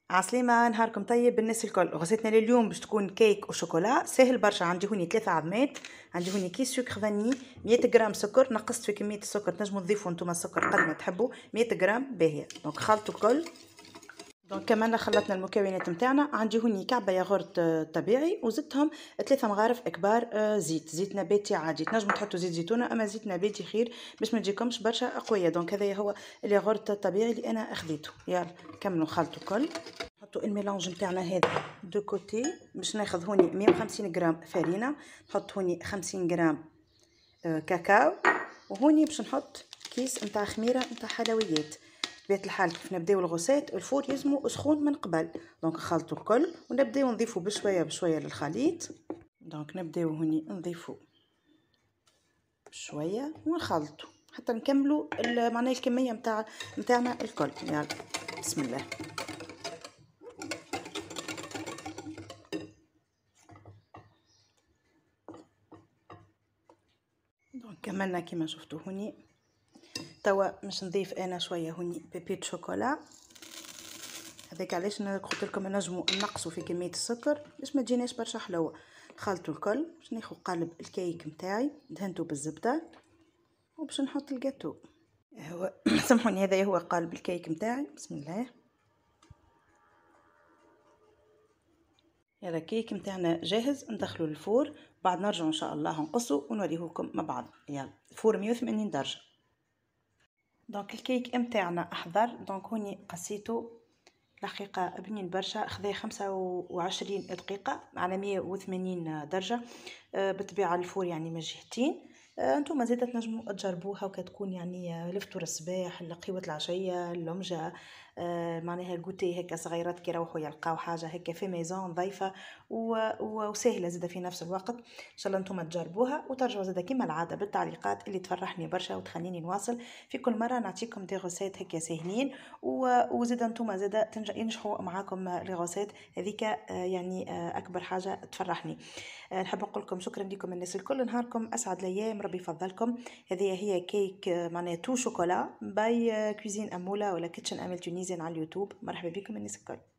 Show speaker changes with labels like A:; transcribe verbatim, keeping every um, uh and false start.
A: عسلامة، نهاركم طيب بالناس الكل. غرفتنا لليوم باش تكون كيك وشوكولا ساهل برشا. عندي هوني ثلاثة عظمات، عندي هوني كيس سكر فاني، مية غرام سكر، نقصت في كمية السكر تنجموا تضيفوا نتوما السكر قد ما تحبوا، مية غرام باهية. دونك خلطوا الكل. دونك كمان خلطنا المكونات نتاعنا. عندي هوني كعبة ياغورت طبيعي وزدتهم ثلاثة مغارف كبار زيت، زيت نباتي عادي، تنجموا تحطوا زيت زيتونة اما زيت نباتي خير باش ما تجيكمش برشا قوية. دونك هذا هو الياغورت الطبيعي اللي انا اخذيته. يلا كملوا خلطوا الكل. نحطوا الميلانج نتاعنا هذا دو كوتي باش ناخذ هوني مية وخمسين غرام فرينه، نحط هوني خمسين غرام كاكاو، وهوني باش نحط كيس نتاع خميره نتاع حلويات. بطبيعه الحال كيف نبداو الغوسيت الفور يلزمو سخون من قبل. دونك نخلطوا الكل ونبداو نضيفوا بشويه بشويه للخليط. دونك نبداو هوني نضيفوا بشويه ونخلطوا حتى نكملوا معناها الكميه نتاع نتاعنا الكل. يلا بسم الله. دونك كملنا كيما شفتوا هوني. توا باش نضيف انا شويه هوني بيبي شوكولا. هذاك علاش انا قلت لكم نجموا نقصوا في كميه السكر باش ما تجيناش برشا حلوه. خلطوا الكل باش ناخذ قالب الكيك نتاعي دهنته بالزبده وباش نحط الجاتو. هو سامحوني هذا هو قالب الكيك نتاعي. بسم الله. هذا كيك نتاعنا جاهز، ندخلوا للفور، بعد نرجعوا ان شاء الله نقصوا ونوريهولكم مع بعض. يلا الفور مية وثمانين درجه. دونك الكيك نتاعنا احضر. دونك هوني قصيته دقيقة بنين برشا، خذا خمسة وعشرين دقيقة على مية وثمانين درجة. بالطبيعة الفور يعني من جهتين. انتم زاده تنجموا تجربوها وكتكون يعني لفطور الصباح، لقهوة العشية، اللمجة، معناها كوتي هيك صغيرات كي يروحوا يلقاو حاجة هيك في ميزون ضيفة وسهلة زاده في نفس الوقت. ان شاء الله انتم تجربوها وترجعوا زاده كما العادة بالتعليقات اللي تفرحني برشا وتخليني نواصل في كل مرة نعطيكم دي غوسيت هيك ساهلين. وزاده انتم زاده ينجحوا معاكم لي غوسيت هذيك، يعني اكبر حاجة تفرحني. نحب نقول لكم شكرا لكم الناس الكل، نهاركم اسعد الايام، ربي يفضلكم. هذه هي كيك معناها تو شوكولا باي كوزين اموله ولا كيتشن امل تونيزيان على اليوتيوب. مرحبا بكم الناس الكل.